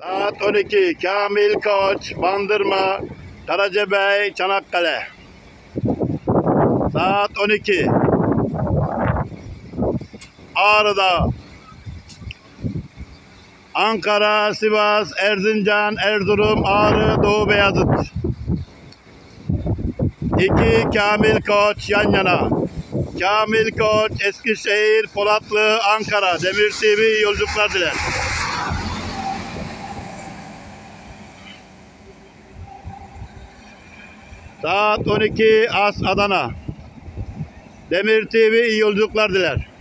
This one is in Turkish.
Saat 12 Kamil Koç, Bandırma, Karacabey, Çanakkale. Saat 12 Ağrı'da, Ankara, Sivas, Erzincan, Erzurum, Ağrı, Doğu Beyazıt. 2 Kamil Koç yan yana. Kamil Koç, Eskişehir, Polatlı, Ankara. Demir TV iyi yolculuklar diler. Saat 12 As Adana. Demir TV iyi yolculuklar diler.